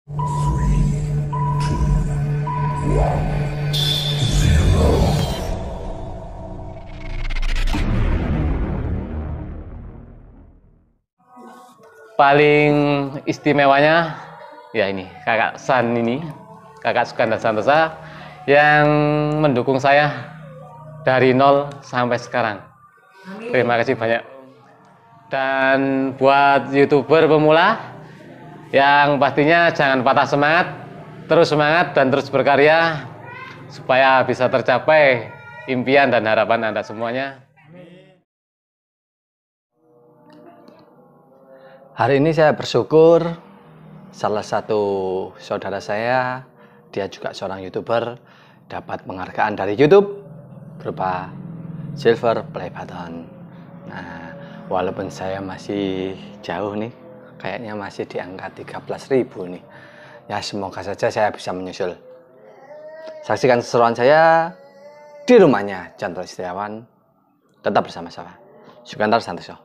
Paling istimewanya ya ini kakak San ini, kakak Sukanda Santosa yang mendukung saya dari nol sampai sekarang. Amin. Terima kasih banyak. Dan buat YouTuber pemula yang pastinya jangan patah semangat, terus semangat dan terus berkarya supaya bisa tercapai impian dan harapan Anda semuanya. Hari ini saya bersyukur salah satu saudara saya, dia juga seorang YouTuber, dapat penghargaan dari YouTube berupa Silver Play Button. Nah, walaupun saya masih jauh nih, kayaknya masih di angka 13.000 nih. Ya, semoga saja saya bisa menyusul. Saksikan keseruan saya di rumahnya Chandra Setiawan. Tetap bersama saya, Sukanda Santosa.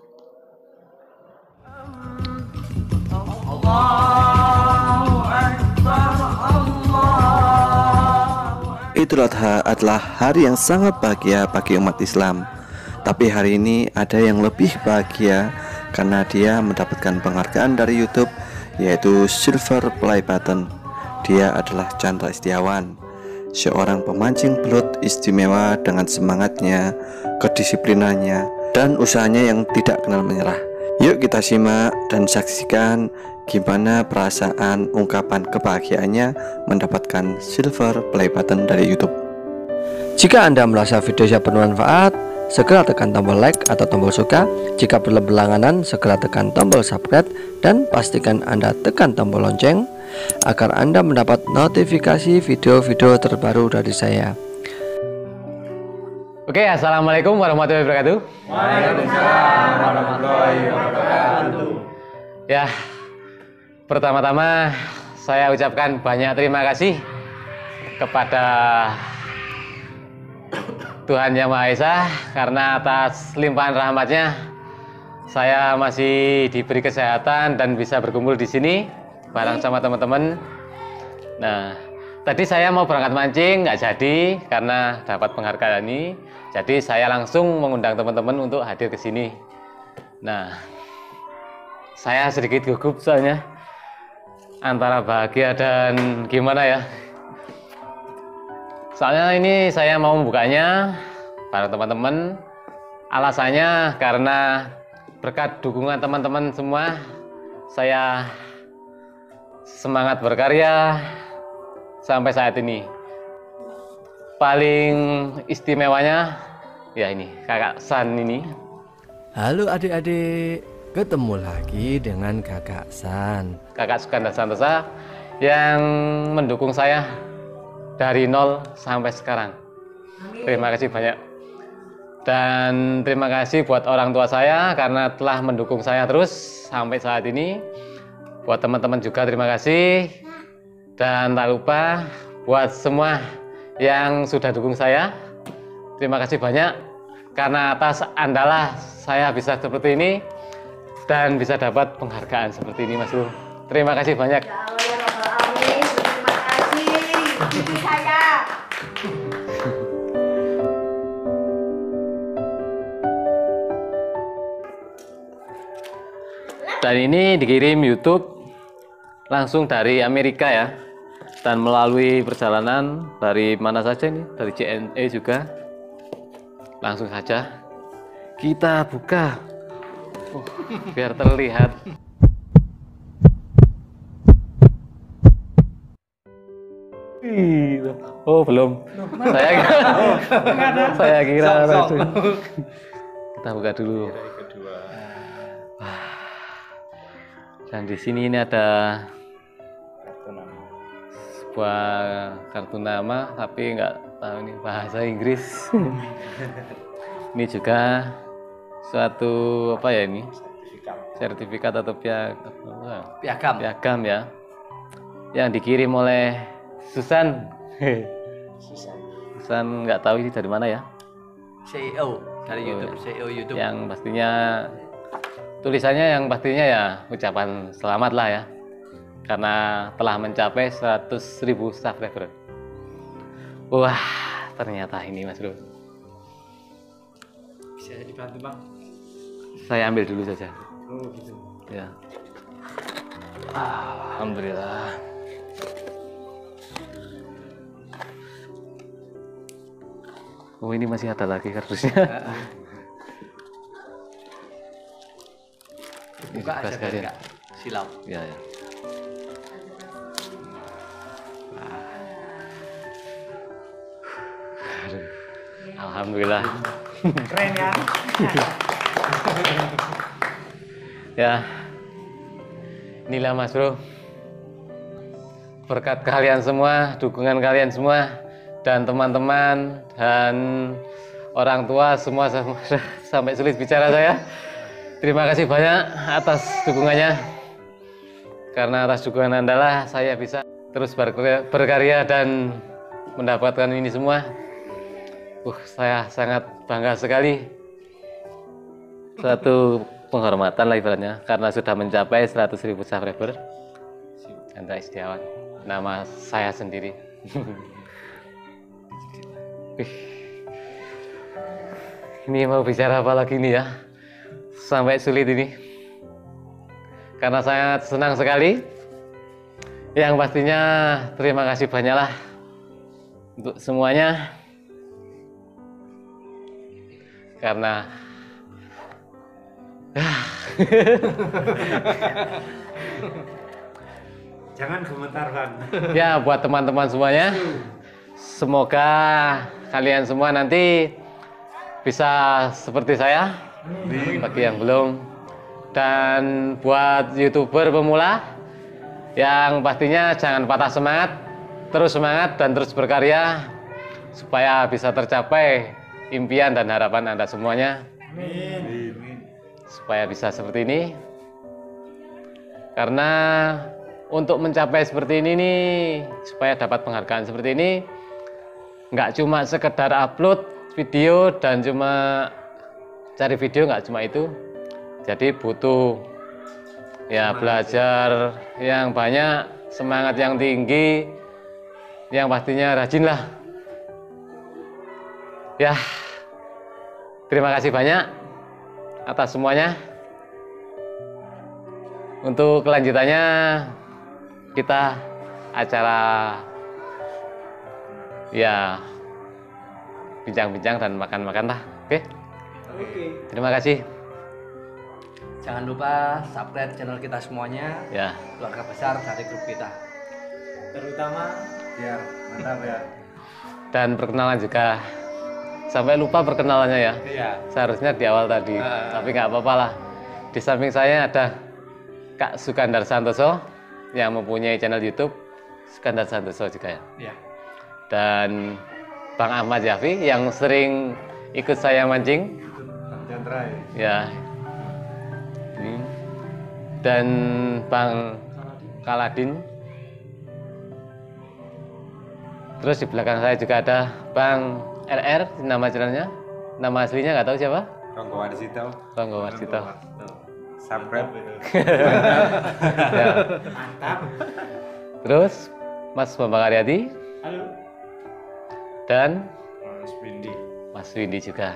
Idul Adha adalah hari yang sangat bahagia bagi umat Islam. Tapi hari ini ada yang lebih bahagia karena dia mendapatkan penghargaan dari YouTube, yaitu Silver Play Button. Dia adalah Chandra Setiawan, seorang pemancing belut istimewa dengan semangatnya, kedisiplinannya, dan usahanya yang tidak kenal menyerah. Yuk kita simak dan saksikan gimana perasaan ungkapan kebahagiaannya mendapatkan Silver Play Button dari YouTube. Jika Anda merasa video saya bermanfaat, segera tekan tombol like atau tombol suka. Jika belum berlangganan, segera tekan tombol subscribe dan pastikan Anda tekan tombol lonceng agar Anda mendapat notifikasi video-video terbaru dari saya. Oke, assalamualaikum warahmatullahi wabarakatuh. Waalaikumsalam warahmatullahi wabarakatuh. Ya, pertama-tama saya ucapkan banyak terima kasih kepada Tuhan Yang Maha Esa karena atas limpahan rahmatnya saya masih diberi kesehatan dan bisa berkumpul di sini bareng sama teman-teman. Nah, tadi saya mau berangkat mancing nggak jadi karena dapat penghargaan ini. Jadi saya langsung mengundang teman-teman untuk hadir ke sini. Nah, saya sedikit gugup soalnya antara bahagia dan gimana ya. Soalnya ini saya mau membukanya para teman-teman. Alasannya karena berkat dukungan teman-teman semua, saya semangat berkarya sampai saat ini. Paling istimewanya ya ini kakak San ini. Halo adik-adik, ketemu lagi dengan kakak San, kakak Sukanda Santosa yang mendukung saya dari nol sampai sekarang. Amin. Terima kasih banyak. Dan terima kasih buat orang tua saya karena telah mendukung saya terus sampai saat ini. Buat teman-teman juga terima kasih. Dan tak lupa buat semua yang sudah dukung saya, terima kasih banyak karena atas Andalah saya bisa seperti ini dan bisa dapat penghargaan seperti ini, Mas Bro. Terima kasih banyak. Ya Allah ya Rabbal Alamin, terima kasih cucu saya. Dan ini dikirim YouTube langsung dari Amerika ya. Dan melalui perjalanan dari mana saja ini, dari JNE juga. Langsung saja kita buka biar terlihat. Oh belum. Saya kira kita buka dulu. Dan di sini ini ada sebuah kartu nama, tapi nggak tahu ini bahasa Inggris. Ini juga suatu apa ya ini? Sertifikat atau piagam ya, yang dikirim oleh Susan. Susan nggak tahu ini dari mana ya? CEO dari YouTube, CEO YouTube. Yang pastinya tulisannya yang pastinya ya ucapan selamat lah ya. karena telah mencapai 100.000 subscriber. Wah, ternyata ini Mas Bro. Bisa dibantu Bang? Saya ambil dulu saja. Oh gitu. Ya. Alhamdulillah. Oh, ini masih ada lagi kardusnya. Buka aja biar sekalian. nggak silau. Ya, ya. Aduh. Alhamdulillah. Keren kan? Ya. Inilah Mas Bro. Berkat kalian semua, dukungan kalian semua, dan teman-teman dan orang tua semua sampai sulit bicara saya. Terima kasih banyak atas dukungannya. Karena atas dukungan Anda lah saya bisa terus berkarya dan mendapatkan ini semua. Saya sangat bangga sekali. Suatu penghormatan lah ibaratnya karena sudah mencapai 100.000 subscriber. Hendra Istiawan, nama saya sendiri. Ini mau bicara apa lagi nih ya? Sampai sulit ini. Karena sangat senang sekali. Yang pastinya terima kasih banyaklah untuk semuanya. Karena Jangan gemetar Bang. ya buat teman-teman semuanya, semoga kalian semua nanti bisa seperti saya, bagi yang belum. Dan buat YouTuber pemula, yang pastinya jangan patah semangat, terus semangat dan terus berkarya supaya bisa tercapai impian dan harapan Anda semuanya. Amin. Supaya bisa seperti ini. Karena untuk mencapai seperti ini nih, supaya dapat penghargaan seperti ini, nggak cuma sekedar upload video dan cuma cari video, nggak cuma itu. Jadi butuh ya belajar yang banyak, semangat yang tinggi, yang pastinya rajin lah. Ya, terima kasih banyak atas semuanya. Untuk kelanjutannya kita acara ya bincang-bincang dan makan-makan lah. Oke? Terima kasih. Jangan lupa subscribe channel kita semuanya, Ya. keluarga besar dari grup kita. Terutama biar mantap ya. Dan perkenalan juga. Sampai lupa perkenalannya ya. Iya. Seharusnya di awal tadi, tapi nggak apa-apa lah. Di samping saya ada Kak Sukandar Santoso yang mempunyai channel YouTube Sukandar Santoso juga ya. Iya. Dan Bang Ahmad Yafi yang sering ikut saya mancing. Chandra Ya. Ini. Dan Bang Kaladin. Terus di belakang saya juga ada Bang RR, nama channelnya. Nama aslinya nggak tahu siapa? Ronggo Warsito. Ronggo Warsito. Subscribe. Ya. Terus Mas Bambang Aryadi. Halo. Dan Mas Windy. Mas Windy juga.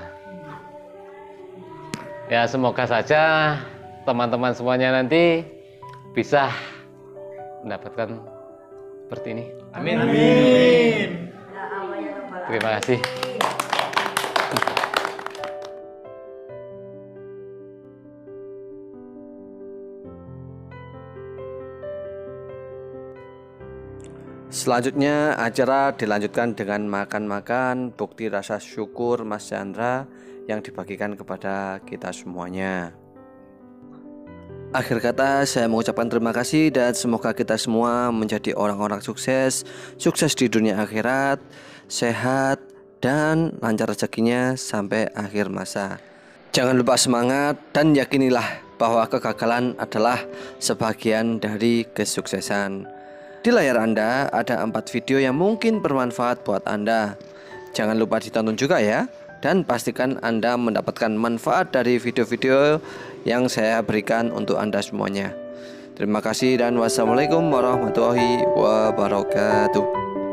Ya, semoga saja teman-teman semuanya nanti bisa mendapatkan seperti ini. Amin. Amin. Terima kasih. Selanjutnya acara dilanjutkan dengan makan-makan bukti rasa syukur Mas Chandra yang dibagikan kepada kita semuanya. Akhir kata saya mengucapkan terima kasih dan semoga kita semua menjadi orang-orang sukses di dunia akhirat, sehat dan lancar rezekinya sampai akhir masa. Jangan lupa semangat dan yakinilah bahwa kegagalan adalah sebagian dari kesuksesan. Di layar Anda ada 4 video yang mungkin bermanfaat buat Anda. Jangan lupa ditonton juga ya. Dan pastikan Anda mendapatkan manfaat dari video-video yang saya berikan untuk Anda semuanya. Terima kasih dan wassalamualaikum warahmatullahi wabarakatuh.